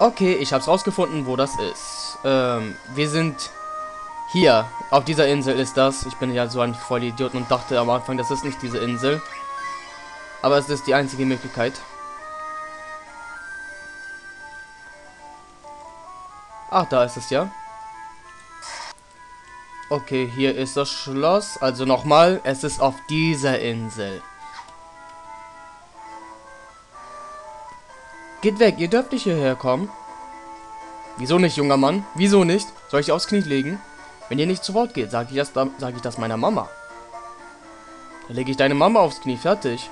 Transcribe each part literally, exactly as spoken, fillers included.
Okay, ich hab's rausgefunden, wo das ist. Ähm, wir sind hier. Auf dieser Insel ist das. Ich bin ja so ein Vollidiot und dachte am Anfang, das ist nicht diese Insel. Aber es ist die einzige Möglichkeit. Ach, da ist es ja. Okay, hier ist das Schloss. Also nochmal, es ist auf dieser Insel. Geht weg, ihr dürft nicht hierher kommen. Wieso nicht, junger Mann? Wieso nicht? Soll ich aufs Knie legen? Wenn ihr nicht zu Wort geht, sage ich, das, sag ich das meiner Mama. Dann lege ich deine Mama aufs Knie, fertig.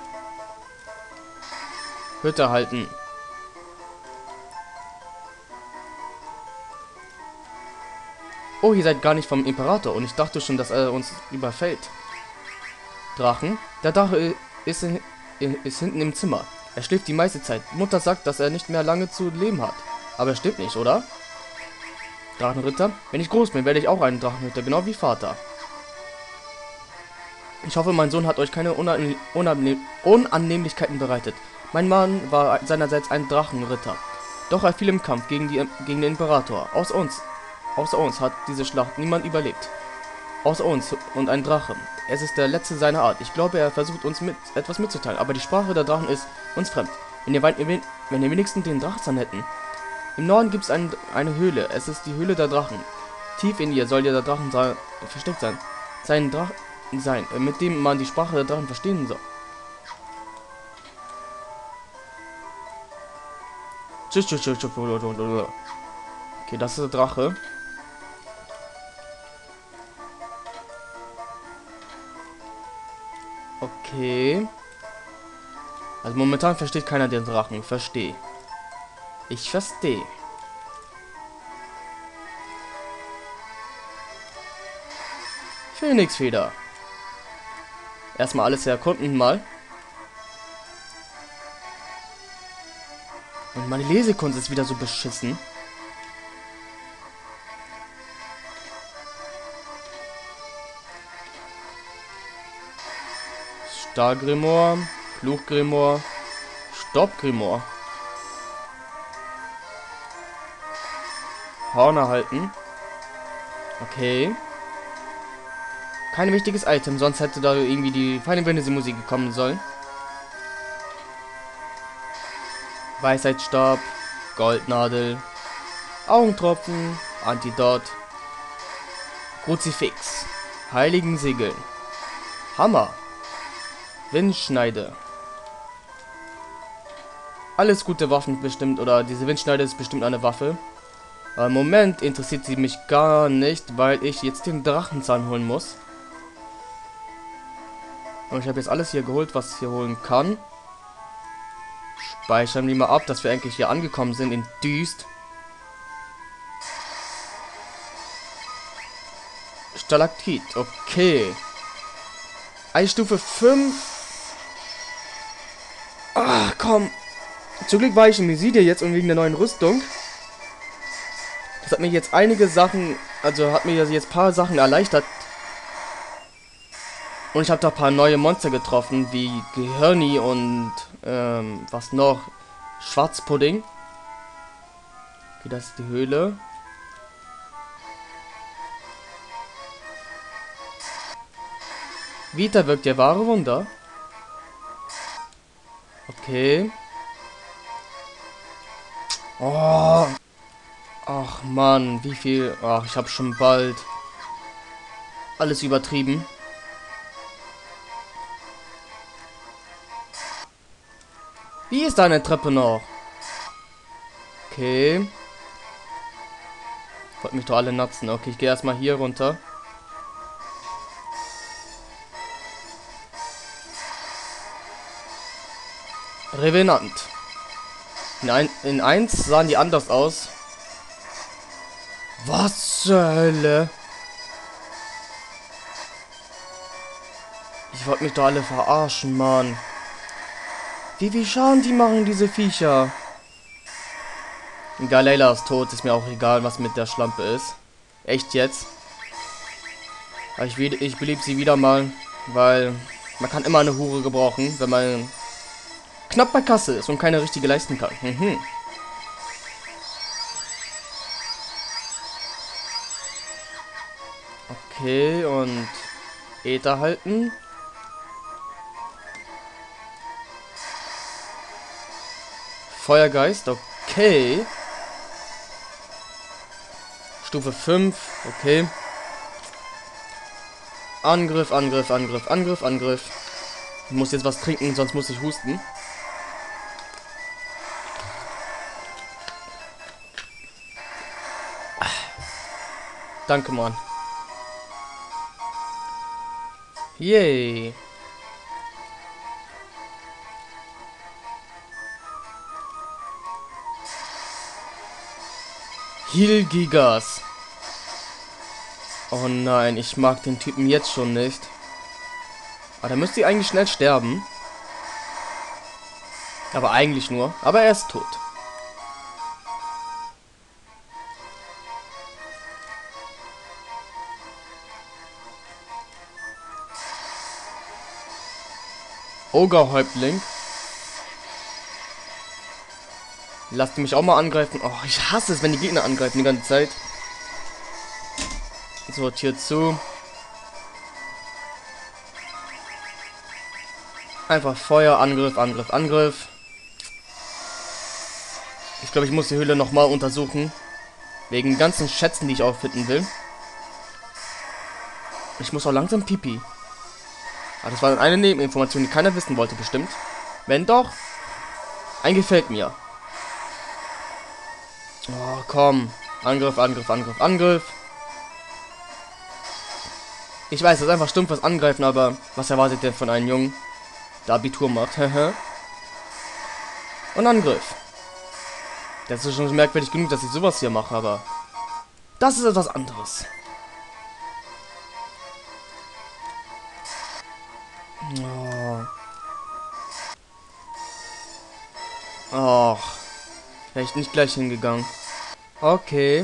Hütte halten. Oh, ihr seid gar nicht vom Imperator und ich dachte schon, dass er uns überfällt. Drachen? Der Drache ist, in, ist hinten im Zimmer. Er schläft die meiste Zeit. Mutter sagt, dass er nicht mehr lange zu leben hat. Aber es stimmt nicht, oder? Drachenritter? Wenn ich groß bin, werde ich auch einen Drachenritter, genau wie Vater. Ich hoffe, mein Sohn hat euch keine Unanne Unanne Unannehmlichkeiten bereitet. Mein Mann war seinerseits ein Drachenritter. Doch er fiel im Kampf gegen, die, gegen den Imperator. Aus uns, außer uns hat diese Schlacht niemand überlebt. Außer uns und ein Drache. Es ist der letzte seiner Art. Ich glaube, er versucht uns mit etwas mitzuteilen. Aber die Sprache der Drachen ist uns fremd. Wenn ihr, wenn ihr wenigstens den Drachzahn hätten. Im Norden gibt es ein, eine Höhle. Es ist die Höhle der Drachen. Tief in ihr soll der Drachen sein, versteckt sein. Sein Drachen sein, mit dem man die Sprache der Drachen verstehen soll. Tschüss, tschüss, tschüss, tschüss. Okay, das ist der Drache. Okay. Also momentan versteht keiner den Drachen. Verstehe. Ich verstehe. Phönixfeder. Erstmal alles erkunden mal. Und meine Lesekunst ist wieder so beschissen. Stahlgrimoire, Fluchgrimoire, Stoppgrimoire. Horn erhalten. Okay. Kein wichtiges Item, sonst hätte da irgendwie die Final Fantasy Musik gekommen sollen. Weisheitsstab, Goldnadel, Augentropfen, Antidot, Kruzifix, Heiligen Siegel, Hammer, Windschneide. Alles gute Waffen bestimmt, oder diese Windschneide ist bestimmt eine Waffe. Aber im Moment interessiert sie mich gar nicht, weil ich jetzt den Drachenzahn holen muss. Und ich habe jetzt alles hier geholt, was ich hier holen kann. Speichern wir mal ab, dass wir eigentlich hier angekommen sind in Düst. Stalaktit, okay. Eisstufe fünf. Ach komm. Zum Glück war ich in Mesidia jetzt und wegen der neuen Rüstung. Das hat mir jetzt einige Sachen, also hat mir jetzt ein paar Sachen erleichtert. Und ich habe da ein paar neue Monster getroffen, wie Gehirni und ähm, was noch? Schwarzpudding. Okay, das ist die Höhle. Vita wirkt ja wahre Wunder. Okay. Oh. Ach Mann, wie viel... Ach, ich habe schon bald alles übertrieben. Wie ist deine Treppe noch? Okay. Wollt mich doch alle natzen. Okay, ich gehe erstmal hier runter. Revenant. In, ein, in eins sahen die anders aus. Was zur Hölle? Ich wollte mich doch alle verarschen, Mann. Wie viel Schaden die machen, diese Viecher? Galela ist tot, ist mir auch egal, was mit der Schlampe ist. Echt jetzt? Aber ich, ich beliebe sie wieder mal, weil man kann immer eine Hure gebrauchen, wenn man knapp bei Kasse ist und keine richtige leisten kann. Mhm. Okay, und Äther halten. Feuergeist, okay. Stufe fünf, okay. Angriff, Angriff, Angriff, Angriff, Angriff. Ich muss jetzt was trinken, sonst muss ich husten. Danke, Mann. Yay. Heal Gigas. Oh nein, ich mag den Typen jetzt schon nicht. Aber da müsste ich eigentlich schnell sterben. Aber eigentlich nur. Aber er ist tot. Ogre-Häuptling. Lasst mich auch mal angreifen. Oh, ich hasse es, wenn die Gegner angreifen die ganze Zeit. So, Tür zu. Einfach Feuer, Angriff, Angriff, Angriff. Ich glaube, ich muss die Höhle nochmal untersuchen. Wegen ganzen Schätzen, die ich auffinden will. Ich muss auch langsam pipi. Aber das war eine Nebeninformation, die keiner wissen wollte, bestimmt. Wenn doch, ein gefällt mir. Oh, komm. Angriff, Angriff, Angriff, Angriff. Ich weiß, das ist einfach stumpfes Angreifen, aber was erwartet ihr von einem Jungen, der Abitur macht? Und Angriff. Das ist schon merkwürdig genug, dass ich sowas hier mache, aber das ist etwas anderes. Oh. Och. Wäre ich nicht gleich hingegangen. Okay.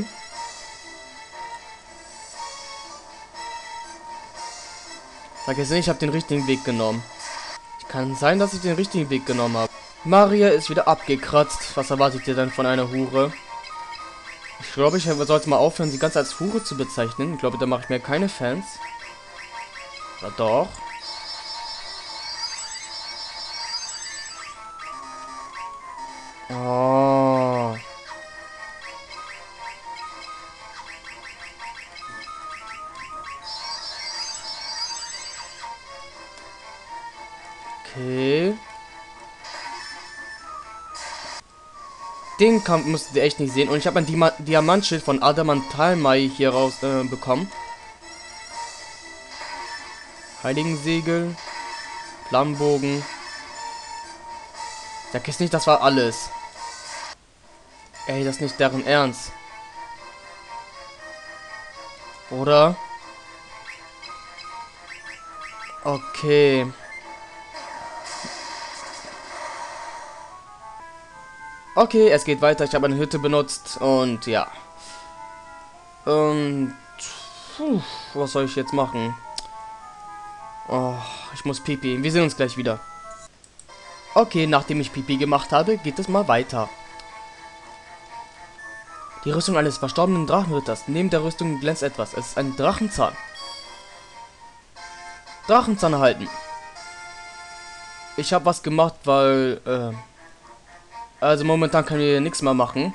Sag jetzt nicht, ich habe den richtigen Weg genommen. Kann sein, dass ich den richtigen Weg genommen habe. Maria ist wieder abgekratzt. Was erwartet ihr denn von einer Hure? Ich glaube, ich sollte mal aufhören, sie ganz als Hure zu bezeichnen. Ich glaube, da mache ich mir keine Fans. Oder doch? Oh. Okay. Den Kampf musstet ihr echt nicht sehen. Und ich habe ein Dima Diamantschild von Adamantalmai hier raus äh, bekommen. Heiligensegel. Flammenbogen. Sag jetzt nicht, das war alles. Ey, das ist nicht deren Ernst. Oder? Okay. Okay, es geht weiter. Ich habe eine Hütte benutzt und ja. Und puh, was soll ich jetzt machen? Oh, ich muss pipi. Wir sehen uns gleich wieder. Okay, nachdem ich pipi gemacht habe, geht es mal weiter. Die Rüstung eines verstorbenen Drachenritters. Neben der Rüstung glänzt etwas. Es ist ein Drachenzahn. Drachenzahn erhalten. Ich habe was gemacht, weil äh, also momentan können wir nichts mehr machen.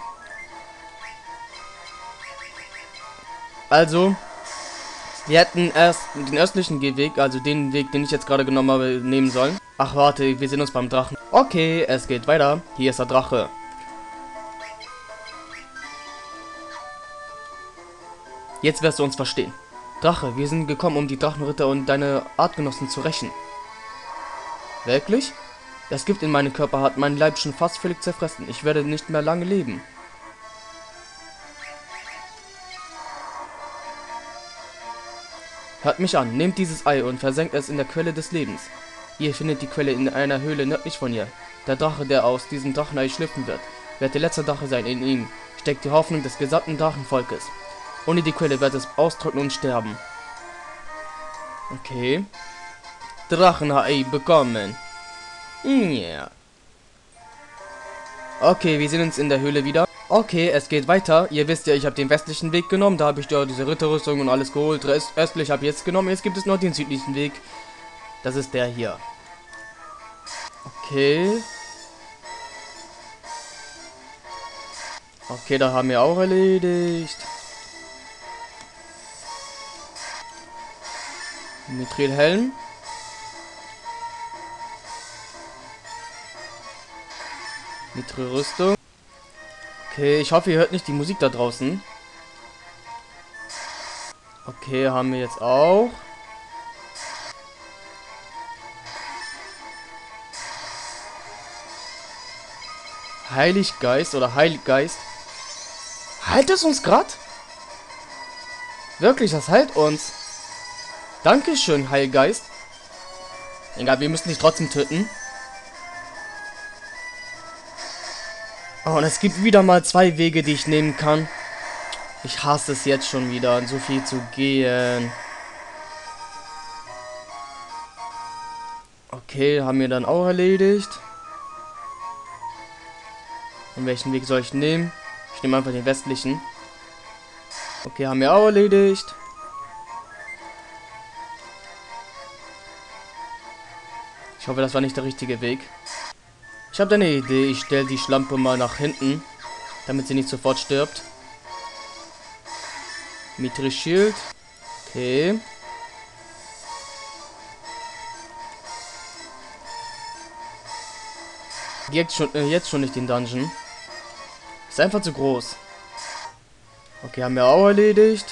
Also, wir hätten erst den östlichen Weg, also den Weg, den ich jetzt gerade genommen habe, nehmen sollen. Ach, warte, wir sehen uns beim Drachen. Okay, es geht weiter. Hier ist der Drache. Jetzt wirst du uns verstehen. Drache, wir sind gekommen, um die Drachenritter und deine Artgenossen zu rächen. Wirklich? Das Gift in meinem Körper hat meinen Leib schon fast völlig zerfressen. Ich werde nicht mehr lange leben. Hört mich an, nehmt dieses Ei und versenkt es in der Quelle des Lebens. Ihr findet die Quelle in einer Höhle nördlich von hier. Der Drache, der aus diesem Drachenei schlüpfen wird, wird der letzte Drache sein. In ihm steckt die Hoffnung des gesamten Drachenvolkes. Ohne die Quelle wird es austrocknen und sterben. Okay. Drachenei bekommen. Ja. Yeah. Okay, wir sehen uns in der Höhle wieder. Okay, es geht weiter. Ihr wisst ja, ich habe den westlichen Weg genommen. Da habe ich ja diese Ritterrüstung und alles geholt. Rest, östlich habe ich jetzt genommen. Jetzt gibt es noch den südlichen Weg. Das ist der hier. Okay. Okay, da haben wir auch erledigt. Mithrilhelm. Mithril-Rüstung. Okay, ich hoffe, ihr hört nicht die Musik da draußen. Okay, haben wir jetzt auch. Heiliggeist oder Heilgeist. Heilt es uns grad? Wirklich, das heilt uns. Dankeschön, Heilgeist. Egal, wir müssen dich trotzdem töten. Oh, und es gibt wieder mal zwei Wege, die ich nehmen kann. Ich hasse es jetzt schon wieder, so viel zu gehen. Okay, haben wir dann auch erledigt. Und welchen Weg soll ich nehmen? Ich nehme einfach den westlichen. Okay, haben wir auch erledigt. Ich hoffe, das war nicht der richtige Weg. Ich habe eine Idee. Ich stelle die Schlampe mal nach hinten, damit sie nicht sofort stirbt. Mithril Shield. Okay. Jetzt schon, äh, jetzt schon nicht den Dungeon. Ist einfach zu groß. Okay, haben wir auch erledigt.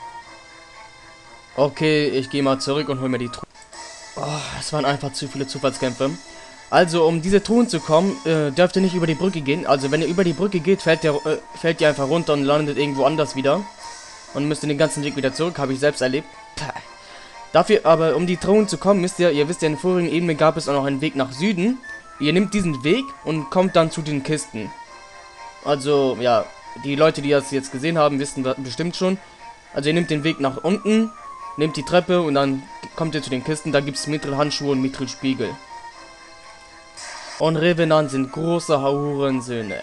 Okay, ich gehe mal zurück und hole mir die Truhe. Oh, es waren einfach zu viele Zufallskämpfe. Also, um diese Truhen zu kommen, äh, dürft ihr nicht über die Brücke gehen. Also, wenn ihr über die Brücke geht, fällt ihr, äh, fällt ihr einfach runter und landet irgendwo anders wieder. Und müsst den ganzen Weg wieder zurück. Habe ich selbst erlebt. Pah. Dafür aber, um die Truhen zu kommen, müsst ihr, ihr wisst ja, in der vorigen Ebene gab es auch noch einen Weg nach Süden. Ihr nehmt diesen Weg und kommt dann zu den Kisten. Also, ja, die Leute, die das jetzt gesehen haben, wissen das bestimmt schon. Also, ihr nehmt den Weg nach unten, nehmt die Treppe und dann kommt ihr zu den Kisten. Da gibt es Mithril-Handschuhe und Mithril-Spiegel. Und Revenant sind große Hurensöhne.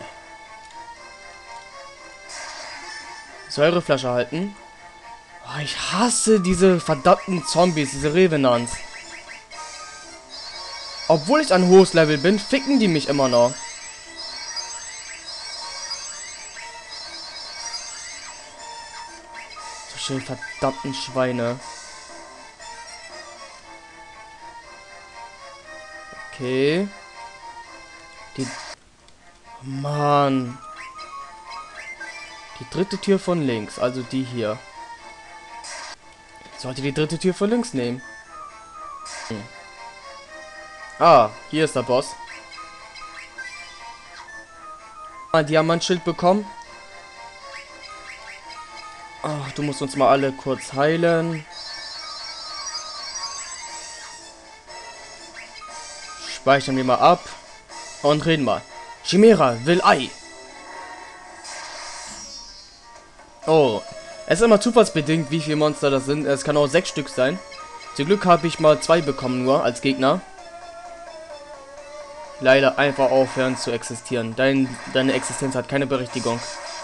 Säureflasche halten. Oh, ich hasse diese verdammten Zombies, diese Revenants. Obwohl ich ein hohes Level bin, ficken die mich immer noch. So schön verdammten Schweine. Okay. Die... Mann. Die dritte Tür von links, also die hier. Ich sollte die dritte Tür von links nehmen. Hm. Ah, hier ist der Boss. Ein Diamantschild bekommen. Ach, du musst uns mal alle kurz heilen. Speichern wir mal ab. Und reden mal. Chimera will Ei. Oh. Es ist immer zufallsbedingt, wie viele Monster das sind. Es kann auch sechs Stück sein. Zum Glück habe ich mal zwei bekommen nur als Gegner. Leider einfach aufhören zu existieren. Dein, deine Existenz hat keine Berechtigung.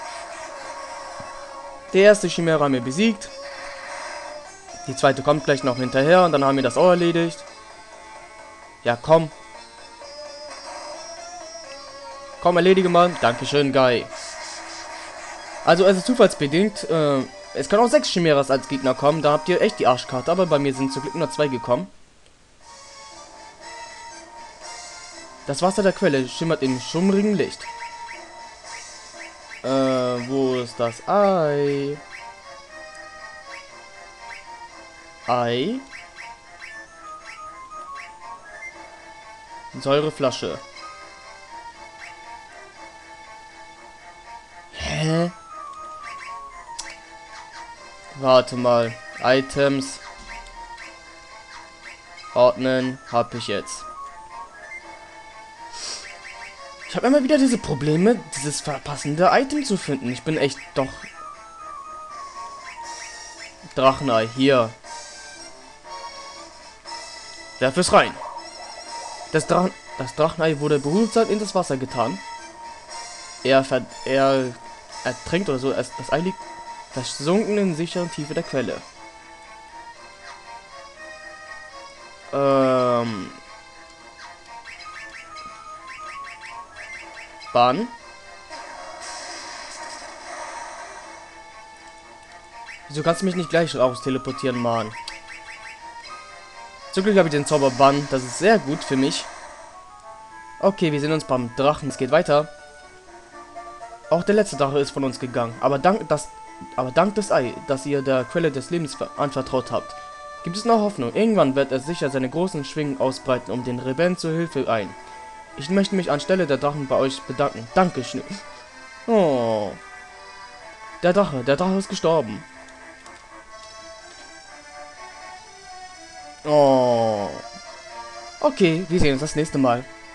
Der erste Chimera haben wir besiegt. Die zweite kommt gleich noch hinterher und dann haben wir das auch erledigt. Ja, komm. Komm, erledige mal. Dankeschön, Guy. Also, es ist zufallsbedingt. Äh, es kann auch sechs Chimeras als Gegner kommen. Da habt ihr echt die Arschkarte. Aber bei mir sind zum Glück nur zwei gekommen. Das Wasser der Quelle schimmert im schummrigen Licht. Äh, wo ist das Ei? Ei? Säureflasche. Hä? Warte mal. Items. Ordnen. Hab ich jetzt. Ich habe immer wieder diese Probleme, dieses verpassende Item zu finden. Ich bin echt doch... Drachenei, hier. Werf es rein. Das, Drachen, das Drachenei wurde behutsam in das Wasser getan. Er, ver er ertränkt oder so. Es, das Ei liegt versunken in sicheren Tiefe der Quelle. Ähm. Bahn. Wieso kannst du mich nicht gleich raus teleportieren, Mann? Zum Glück habe ich den Zauber Bann. Das ist sehr gut für mich. Okay, wir sehen uns beim Drachen. Es geht weiter. Auch der letzte Drache ist von uns gegangen. Aber dank, das, aber dank des Ei, das ihr der Quelle des Lebens anvertraut habt, gibt es noch Hoffnung. Irgendwann wird er sicher seine großen Schwingen ausbreiten, um den Rebellen zur Hilfe ein. Ich möchte mich anstelle der Drachen bei euch bedanken. Dankeschön. Oh. Der Drache, der Drache ist gestorben. Oh. Okay, wir sehen uns das nächste Mal.